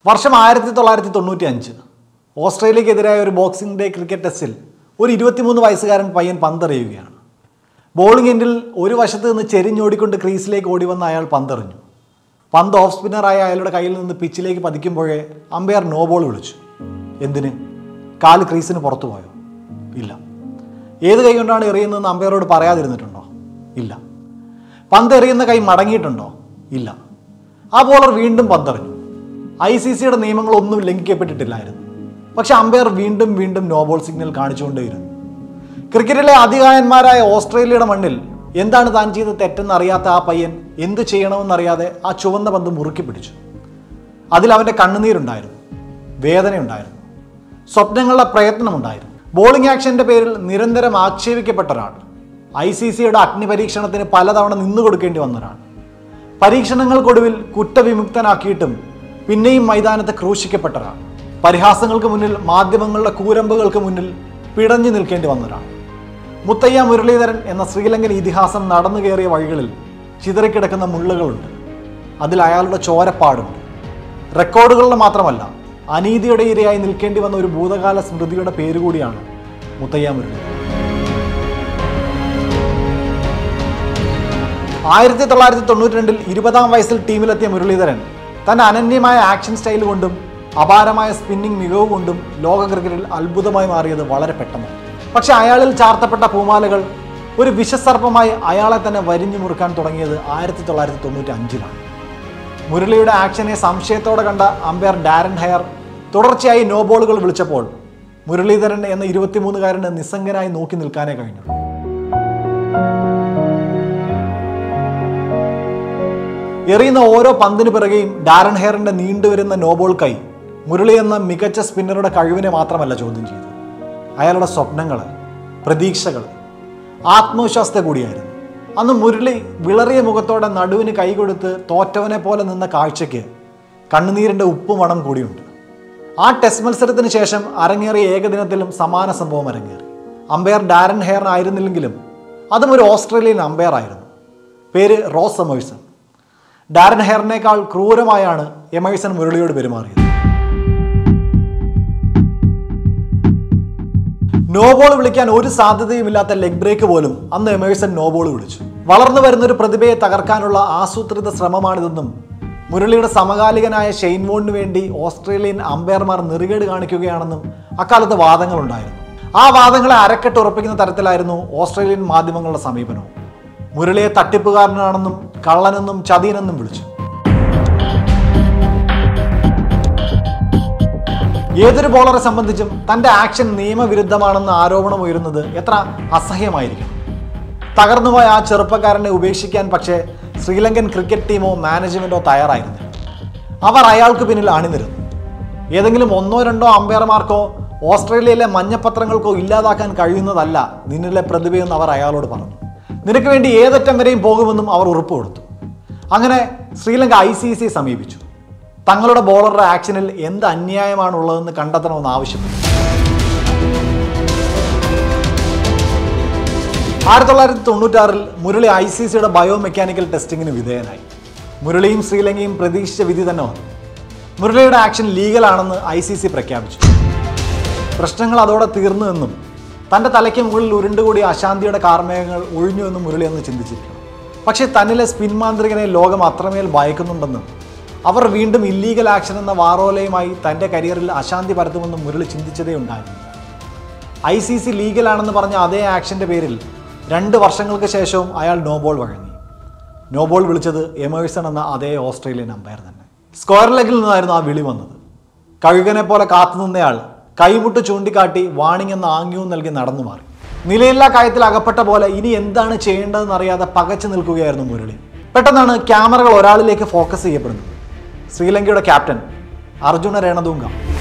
വർഷം 1995 ഓസ്ട്രേലിയക്കെതിരായ ഒരു boxing day cricket ടെസ്റ്റിൽ ഒരു 23 വയസ്സുകാരൻ പയ്യൻ പന്തെറിയുകയാണ്. ബോളിംഗ് എൻഡിൽ ഒരു വശത്ത് നിന്ന് ചെരിഞ്ഞോടിക്കൊണ്ട് ക്രീസിലേക്ക് ഓടി വന്ന അയാൾ പന്തെറിഞ്ഞു. പന്ത് ഓഫ് സ്പിന്നറായ അയാളുടെ കയ്യിൽ നിന്ന് പിച്ചിലേക്ക് പതിക്കുമ്പോഴേ അമ്പയർ നോ ബോൾ വിളിച്ചു. എന്തിന്? കാല് ക്രീസിന് പുറത്തു പോയോ? ഇല്ല. ഏത് കൈ കൊണ്ടാണ് എറിയുന്നതെന്ന് അമ്പയറോട് പറയാതിരുന്നിട്ടുണ്ടോ? ഇല്ല. പന്ത് എറിയുന്ന കൈ മടങ്ങിയിട്ടുണ്ടോ? ഇല്ല. ആ ബോളർ വീണ്ടും പന്തെറിഞ്ഞു. ICCയുടെ നിയമങ്ങളൊന്നും ലംഘിക്കപ്പെട്ടിട്ടില്ലായിരുന്നു. പക്ഷെ അമ്പയർ വീണ്ടും വീണ്ടും നോ ബോൾ സിഗ്നൽ കാണിച്ചുകൊണ്ടേയിരുന്നു. ക്രിക്കറ്റിലെ അതികായന്മാരായ ഓസ്ട്രേലിയയുടെ മണ്ണിൽ എന്താണ് താൻ ചെയ്ത തെറ്റെന്ന് അറിയാത്ത ആ പയ്യൻ എന്ത് ചെയ്യണമെന്നറിയാതെ ആ ചുവന്ന പന്ത് മുറുക്കി പിടിച്ചു. അതിൽ അവൻ്റെ കണ്ണുനീരുണ്ടായിരുന്നു, വേദനയുണ്ടായിരുന്നു, സ്വപ്നങ്ങളുടെ പ്രയത്നമുണ്ടായിരുന്നു. ബോളിംഗ് ആക്ഷൻ്റെ പേരിൽ നിരന്തരം ആക്ഷേപിക്കപ്പെട്ട ഒരാൾ, ICCയുടെ അഗ്നിപരീക്ഷണത്തിന് പലതവണ നിന്നുകൊടുക്കേണ്ടി വന്ന ഒരാൾ, പരീക്ഷണങ്ങൾക്കൊടുവിൽ കുറ്റവിമുക്തനാക്കിയിട്ടും പിന്നെയും മൈതാനത്ത് ക്രൂശിക്കപ്പെട്ട ഒരാൾ, പരിഹാസങ്ങൾക്ക് മുന്നിൽ, മാധ്യമങ്ങളുടെ കൂരമ്പുകൾക്ക് മുന്നിൽ പിടഞ്ഞു നിൽക്കേണ്ടി വന്ന ഒരാൾ. മുത്തയ്യ മുരളീധരൻ എന്ന ശ്രീലങ്കൻ ഇതിഹാസം നടന്നു കയറിയ വഴികളിൽ ചിതറിക്കിടക്കുന്ന മുള്ളുകളുണ്ട്. അതിൽ അയാളുടെ ചോരപ്പാടുണ്ട്. റെക്കോർഡുകളുടെ മാത്രമല്ല, അനീതിയുടെ ഇരയായി നിൽക്കേണ്ടി വന്ന ഒരു ഭൂതകാല സ്മൃതിയുടെ പേരുകൂടിയാണ് മുത്തയ്യ മുരളീധരൻ. 1992 20-ാം വയസ്സിൽ ടീമിലെത്തിയ മുരളീധരൻ തൻ്റെ അനന്യമായ ആക്ഷൻ സ്റ്റൈൽ കൊണ്ടും അപാരമായ സ്പിന്നിംഗ് മികവ് കൊണ്ടും ലോക ക്രിക്കറ്റിൽ അത്ഭുതമായി മാറിയത് വളരെ പെട്ടെന്ന്. പക്ഷെ അയാളിൽ ചാർത്തപ്പെട്ട പൂമാലകൾ ഒരു വിഷസർപ്പമായി അയാളെ തന്നെ വരിഞ്ഞു മുറുക്കാൻ തുടങ്ങിയത് 1995-ലാണ്. മുരളിയുടെ ആക്ഷനെ സംശയത്തോടെ കണ്ട അമ്പയർ ഡാരൻ ഹെയർ തുടർച്ചയായി നോ ബോളുകൾ വിളിച്ചപ്പോൾ മുരളീധരൻ എന്ന 23-കാരന് നിസ്സംഗനായി നോക്കി നിൽക്കാനേ കഴിഞ്ഞു. എറിയുന്ന ഓരോ പന്തിന് പിറകെയും ഡാരൻ ഹെയറിന്റെ നീണ്ടുവരുന്ന നോബോൾ കൈ മുരളി എന്ന മികച്ച സ്പിന്നറുടെ കഴിവിനെ മാത്രമല്ല ചോദ്യം ചെയ്തു, അയാളുടെ സ്വപ്നങ്ങൾ, പ്രതീക്ഷകൾ, ആത്മവിശ്വാസത്തെ കൂടിയായിരുന്നു. അന്ന് മുരളി വിളറിയ മുഖത്തോടെ നടുവിന് കൈകൊടുത്ത് തോറ്റവനെ പോലെ നിന്ന കാഴ്ചയ്ക്ക് കണ്ണുനീരിൻ്റെ ഉപ്പുമണം കൂടിയുണ്ട്. ആ ടെസ്റ്റ് മത്സരത്തിന് ശേഷം അരങ്ങേറിയ ഏകദിനത്തിലും സമാന സംഭവം അരങ്ങേറി. അമ്പയർ ഡാരൻ ഹെയർ ആയിരുന്നില്ലെങ്കിലും അതും ഒരു ഓസ്ട്രേലിയൻ അമ്പയർ ആയിരുന്നു. പേര് റോസ് എമേഴ്സൺ. ഡാരൻ ഹെയറിനേക്കാൾ ക്രൂരമായാണ് എമേഴ്സൺ മുരളിയോട് പെരുമാറിയത്. നോ ബോൾ വിളിക്കാൻ ഒരു സാധ്യതയുമില്ലാത്ത ലെഗ് ബ്രേക്ക് പോലും അന്ന് എമേഴ്സൺ നോ ബോൾ വിളിച്ചു. വളർന്നു വരുന്നൊരു പ്രതിഭയെ തകർക്കാനുള്ള ആസൂത്രിത ശ്രമമാണിതെന്നും മുരളിയുടെ സമകാലികനായ ഷെയ്ൻ വോണിന് വേണ്ടി ഓസ്ട്രേലിയൻ അമ്പയർമാർ നെറുകേട് കാണിക്കുകയാണെന്നും അക്കാലത്ത് വാദങ്ങളുണ്ടായിരുന്നു. ആ വാദങ്ങളെ അരക്കെട്ട് ഉറപ്പിക്കുന്ന തരത്തിലായിരുന്നു ഓസ്ട്രേലിയൻ മാധ്യമങ്ങളുടെ സമീപനവും. മുരളിയെ തട്ടിപ്പുകാരനാണെന്നും കള്ളനെന്നും ചതിയനെന്നും വിളിച്ചു. ഏതൊരു ബോളറെ സംബന്ധിച്ചും തൻ്റെ ആക്ഷൻ നിയമവിരുദ്ധമാണെന്ന് ആരോപണം ഉയരുന്നത് എത്ര അസഹ്യമായിരിക്കും. തകർന്നുപോയ ആ ചെറുപ്പക്കാരനെ ഉപേക്ഷിക്കാൻ പക്ഷേ ശ്രീലങ്കൻ ക്രിക്കറ്റ് ടീമോ മാനേജ്മെൻറ്റോ തയ്യാറായിരുന്നില്ല. അവർ അയാൾക്ക് പിന്നിൽ അണിനിരുന്നു. ഏതെങ്കിലും 1-2 അമ്പയർമാർക്കോ ഓസ്ട്രേലിയയിലെ മഞ്ഞപ്പത്രങ്ങൾക്കോ ഇല്ലാതാക്കാൻ കഴിയുന്നതല്ല നിന്നിലെ പ്രതിഭയെന്ന് അവർ അയാളോട് പറഞ്ഞു. നിനക്ക് വേണ്ടി ഏതറ്റം വരെയും പോകുമെന്നും അവർ ഉറപ്പ് കൊടുത്തു. അങ്ങനെ ശ്രീലങ്ക ICC സമീപിച്ചു. തങ്ങളുടെ ബോളറുടെ ആക്ഷനിൽ എന്ത് അന്യായമാണുള്ളതെന്ന് കണ്ടെത്തണമെന്ന് ആവശ്യപ്പെട്ടു. 1996-ൽ മുരളി ICCയുടെ ബയോമെക്കാനിക്കൽ ടെസ്റ്റിങ്ങിന് വിധേയനായി. മുരളിയും ശ്രീലങ്കയും പ്രതീക്ഷിച്ച വിധി തന്നെ വന്നു. മുരളിയുടെ ആക്ഷൻ ലീഗലാണെന്ന് ICC പ്രഖ്യാപിച്ചു. പ്രശ്നങ്ങൾ അതോടെ തീർന്നുവെന്നും തൻ്റെ തലയ്ക്ക് മുകളിൽ ഉരുണ്ടുകൂടിയ അശാന്തിയുടെ കാർമേഘങ്ങൾ ഒഴിഞ്ഞുവെന്നും മുരളി അന്ന് ചിന്തിച്ചിരിക്കണം. പക്ഷേ തന്നിലെ സ്പിൻ മാന്ത്രികനെ ലോകം അത്രമേൽ ഭയക്കുന്നുണ്ടെന്നും അവർ വീണ്ടും ഇല്ലീഗൽ ആക്ഷൻ എന്ന വാറോലയുമായി തൻ്റെ കരിയറിൽ അശാന്തി പരത്തുമെന്നും മുരളി ചിന്തിച്ചതേ ഉണ്ടായിരുന്നില്ല. ICC ലീഗലാണെന്ന് പറഞ്ഞ അതേ ആക്ഷൻ്റെ പേരിൽ 2 വർഷങ്ങൾക്ക് ശേഷവും അയാൾ നോ ബോൾ വഴങ്ങി. നോ ബോൾ വിളിച്ചത് എമേഴ്സൺ എന്ന അതേ ഓസ്ട്രേലിയൻ അമ്പയർ തന്നെ. സ്ക്വയർ ലെഗിൽ നിന്നായിരുന്നു ആ വിളി വന്നത്. കഴുകനെ പോലെ കാത്തുനിന്നയാൾ കൈമുട്ട് ചൂണ്ടിക്കാട്ടി വാണിംഗ് എന്ന ആംഗ്യവും നൽകി നടന്നു മാറി. നിലയില്ലാ കാര്യത്തിൽ അകപ്പെട്ട പോലെ ഇനി എന്താണ് ചെയ്യേണ്ടതെന്ന് അറിയാതെ പകച്ചു നിൽക്കുകയായിരുന്നു മുരളി. പെട്ടെന്നാണ് ക്യാമറകൾ ഒരാളിലേക്ക് ഫോക്കസ് ചെയ്യപ്പെടുന്നത്. ശ്രീലങ്കയുടെ ക്യാപ്റ്റൻ അർജുന രണതുംഗ.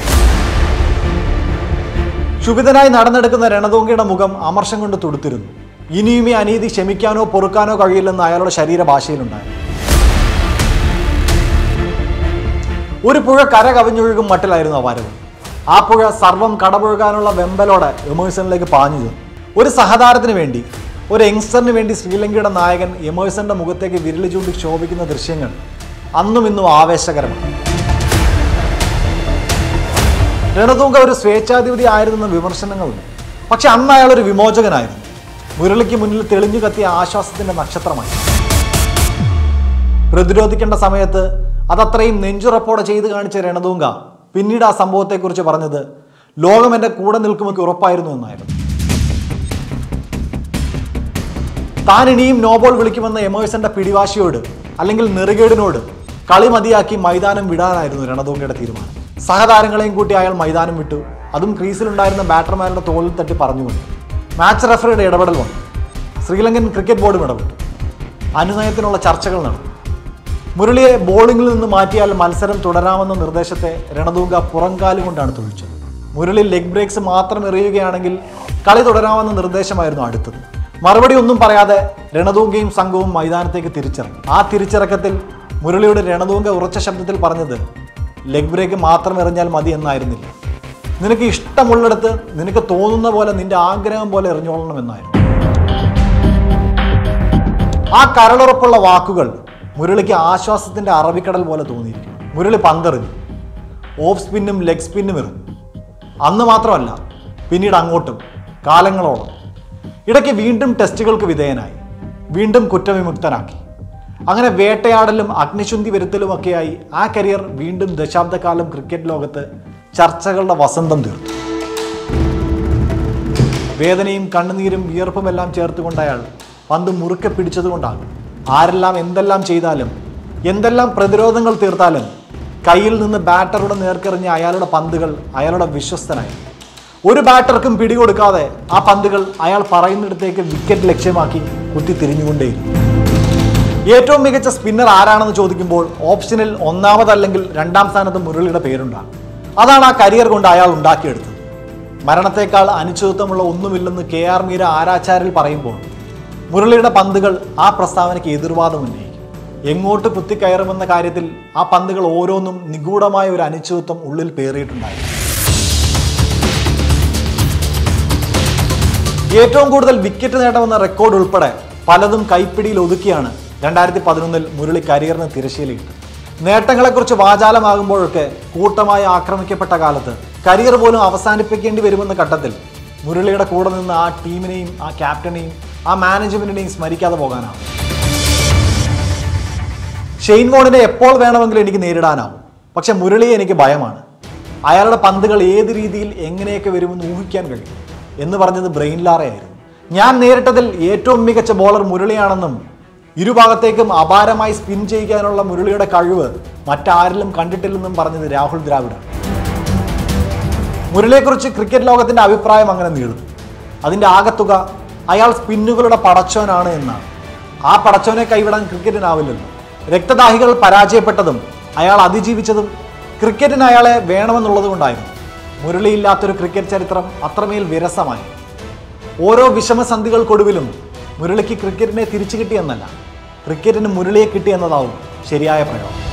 ക്ഷുഭിതനായി നടന്നെടുക്കുന്ന രണതുംഗയുടെ മുഖം അമർഷം കൊണ്ട് തുടുത്തിരുന്നു. ഇനിയും ഈ അനീതി ക്ഷമിക്കാനോ പൊറുക്കാനോ കഴിയില്ലെന്ന് അയാളുടെ ശരീരഭാഷയിലുണ്ടായിരുന്നു. ഒരു പുഴ കര കവിഞ്ഞൊഴുകും മട്ടിലായിരുന്നു ആ വരവ്. ആ പുഴ സർവം കടപുഴകാനുള്ള വെമ്പലോടെ എമേഴ്സണിലേക്ക് പാഞ്ഞു ചെന്നു. ഒരു സഹതാരത്തിന് വേണ്ടി, ഒരു യങ്സ്റ്ററിന് വേണ്ടി ശ്രീലങ്കയുടെ നായകൻ എമേഴ്സന്റെ മുഖത്തേക്ക് വിരൽ ചൂണ്ടി ശോഭിക്കുന്ന ദൃശ്യങ്ങൾ അന്നും ഇന്നും ആവേശകരമാണ്. രണതുംഗ ഒരു സ്വേച്ഛാധിപതി ആയിരുന്നെന്ന വിമർശനങ്ങളുണ്ട്. പക്ഷെ അന്ന് അയാൾ ഒരു വിമോചകനായിരുന്നു. മുരളിക്ക് മുന്നിൽ തെളിഞ്ഞു കത്തിയ ആശ്വാസത്തിന്റെ നക്ഷത്രമായി. പ്രതിരോധിക്കേണ്ട സമയത്ത് അതത്രയും നെഞ്ചുറപ്പോടെ ചെയ്തു കാണിച്ച രണതുംഗ പിന്നീട് ആ സംഭവത്തെക്കുറിച്ച് പറഞ്ഞത് ലോകം എൻ്റെ കൂടെ നിൽക്കുമെന്ന് ഉറപ്പായിരുന്നു എന്നായിരുന്നു. താൻ ഇനിയും നോബോൾ വിളിക്കുമെന്ന എമേഴ്സന്റെ പിടിവാശിയോട് അല്ലെങ്കിൽ നെറുകേടിനോട് കളി മതിയാക്കി മൈതാനം വിടാനായിരുന്നു രണതുംഗയുടെ തീരുമാനം. സഹതാരങ്ങളെയും കൂട്ടി അയാൾ മൈതാനം വിട്ടു. അതും ക്രീസിലുണ്ടായിരുന്ന ബാറ്റർമാരുടെ തോളിൽ തട്ടി പറഞ്ഞുകൊണ്ട്. മാച്ച് റഫറിയുടെ ഇടപെടൽ വന്നു. ശ്രീലങ്കൻ ക്രിക്കറ്റ് ബോർഡും ഇടപെട്ടു. അനുനയത്തിനുള്ള ചർച്ചകൾ നടന്നു. മുരളിയെ ബോളിംഗിൽ നിന്ന് മാറ്റിയാൽ മത്സരം തുടരാമെന്ന നിർദ്ദേശത്തെ രണതുംഗ പുറംകാലു കൊണ്ടാണ് തുഴിച്ചത്. മുരളി ലെഗ് ബ്രേക്സ് മാത്രം എറിയുകയാണെങ്കിൽ കളി തുടരാമെന്ന നിർദ്ദേശമായിരുന്നു അടുത്തത്. മറുപടി ഒന്നും പറയാതെ രണതുംഗയും സംഘവും മൈതാനത്തേക്ക് തിരിച്ചിറങ്ങി. ആ തിരിച്ചിറക്കത്തിൽ മുരളിയുടെ രണതുംഗ ഉറച്ച ശബ്ദത്തിൽ പറഞ്ഞത് ലെഗ് ബ്രേക്ക് മാത്രം എറിഞ്ഞാൽ മതി എന്നായിരുന്നില്ല. നിനക്ക് ഇഷ്ടമുള്ളിടത്ത് നിനക്ക് തോന്നുന്ന പോലെ നിന്റെ ആഗ്രഹം പോലെ എറിഞ്ഞോളണം എന്നായിരുന്നു. ആ കരളുറപ്പുള്ള വാക്കുകൾ മുരളിക്ക് ആശ്വാസത്തിന്റെ അറബിക്കടൽ പോലെ തോന്നിയിരിക്കും. മുരളി പന്തെറിഞ്ഞു. ഓഫ് സ്പിന്നും ലെഗ് സ്പിന്നും എറിഞ്ഞു. അന്ന് മാത്രമല്ല, പിന്നീട് അങ്ങോട്ടും കാലങ്ങളോളം. ഇടയ്ക്ക് വീണ്ടും ടെസ്റ്റുകൾക്ക് വിധേയനായി. വീണ്ടും കുറ്റവിമുക്തനാക്കി. അങ്ങനെ വേട്ടയാടലും അഗ്നിശുദ്ധി വരുത്തലുമൊക്കെയായി ആ കരിയർ വീണ്ടും ദശാബ്ദക്കാലം ക്രിക്കറ്റ് ലോകത്ത് ചർച്ചകളുടെ വസന്തം തീർത്തു. വേദനയും കണ്ണുനീരും വിയർപ്പുമെല്ലാം ചേർത്തുകൊണ്ട് അയാൾ പന്ത് മുറുക്കെ പിടിച്ചതുകൊണ്ടാകും ആരെല്ലാം എന്തെല്ലാം ചെയ്താലും എന്തെല്ലാം പ്രതിരോധങ്ങൾ തീർത്താലും കയ്യിൽ നിന്ന് ബാറ്ററുടെ നേർക്കെറിഞ്ഞ അയാളുടെ പന്തുകൾ അയാളുടെ വിശ്വസ്തനായി. ഒരു ബാറ്റർക്കും പിടികൊടുക്കാതെ ആ പന്തുകൾ അയാൾ പറയുന്നിടത്തേക്ക് വിക്കറ്റ് ലക്ഷ്യമാക്കി കുത്തി തിരിഞ്ഞുകൊണ്ടേയിരുന്നു. ഏറ്റവും മികച്ച സ്പിന്നർ ആരാണെന്ന് ചോദിക്കുമ്പോൾ ഓപ്ഷനിൽ ഒന്നാമതല്ലെങ്കിൽ രണ്ടാം സ്ഥാനത്ത് മുരളിയുടെ പേരുണ്ടാകും. അതാണ് ആ കരിയർ കൊണ്ട് അയാൾ ഉണ്ടാക്കിയെടുത്തത്. മരണത്തേക്കാൾ അനിശ്ചിതത്വമുള്ള ഒന്നുമില്ലെന്ന് KR മീര ആരാച്ചാരിൽ പറയുമ്പോൾ മുരളിയുടെ പന്തുകൾ ആ പ്രസ്താവനയ്ക്ക് എതിർവാദം ഉന്നയിക്കും. എങ്ങോട്ട് കുത്തിക്കയറുമെന്ന കാര്യത്തിൽ ആ പന്തുകൾ ഓരോന്നും നിഗൂഢമായ ഒരു അനിശ്ചിതത്വം ഉള്ളിൽ പേറിയിട്ടുണ്ടായിരുന്നു. ഏറ്റവും കൂടുതൽ വിക്കറ്റ് നേടാമെന്ന റെക്കോർഡ് ഉൾപ്പെടെ പലതും കൈപ്പിടിയിൽ ഒതുക്കിയാണ് 2011 മുരളി കരിയറിന് തിരശ്ശീലയിട്ട്. നേട്ടങ്ങളെക്കുറിച്ച് വാചാലമാകുമ്പോഴൊക്കെ കൂട്ടമായി ആക്രമിക്കപ്പെട്ട കാലത്ത് കരിയർ പോലും അവസാനിപ്പിക്കേണ്ടി വരുമെന്ന ഘട്ടത്തിൽ മുരളിയുടെ കൂടെ നിന്ന് ആ ടീമിനെയും ആ ക്യാപ്റ്റനെയും ആ മാനേജ്മെന്റിനെയും സ്മരിക്കാതെ പോകാനാവും. ഷെയ്ൻ വോണിനെ എപ്പോൾ വേണമെങ്കിലും എനിക്ക് നേരിടാനാവും. പക്ഷെ മുരളിയെ എനിക്ക് ഭയമാണ്. അയാളുടെ പന്തുകൾ ഏത് രീതിയിൽ എങ്ങനെയൊക്കെ വരുമെന്ന് ഊഹിക്കാൻ കഴിയും എന്ന് പറഞ്ഞത് ബ്രെയിൻ ലാറയായിരുന്നു. ഞാൻ നേരിട്ടതിൽ ഏറ്റവും മികച്ച ബോളർ മുരളിയാണെന്നും ഇരുഭാഗത്തേക്കും അപാരമായി സ്പിൻ ചെയ്യിക്കാനുള്ള മുരളിയുടെ കഴിവ് മറ്റാരിലും കണ്ടിട്ടില്ലെന്നും പറഞ്ഞത് രാഹുൽ ദ്രാവിഡാണ്. മുരളിയെക്കുറിച്ച് ക്രിക്കറ്റ് ലോകത്തിന്റെ അഭിപ്രായം അങ്ങനെ നീളും. അതിൻ്റെ ആകത്തുക അയാൾ സ്പിന്നുകളുടെ പടച്ചോനാണ് എന്നാണ്. ആ പടച്ചോനെ കൈവിടാൻ ക്രിക്കറ്റിനാവില്ലല്ലോ. രക്തദാഹികൾ പരാജയപ്പെട്ടതും അയാൾ അതിജീവിച്ചതും ക്രിക്കറ്റിന് അയാളെ വേണമെന്നുള്ളത് കൊണ്ടായിരുന്നു. മുരളിയില്ലാത്തൊരു ക്രിക്കറ്റ് ചരിത്രം അത്രമേൽ വിരസമായി. ഓരോ വിഷമസന്ധികൾക്കൊടുവിലും മുരളിക്ക് ക്രിക്കറ്റിനെ തിരിച്ചു കിട്ടിയെന്നല്ല, ക്രിക്കറ്റിന് മുരളിയെ കിട്ടിയെന്നതാവും ശരിയായ പ്രയോഗം.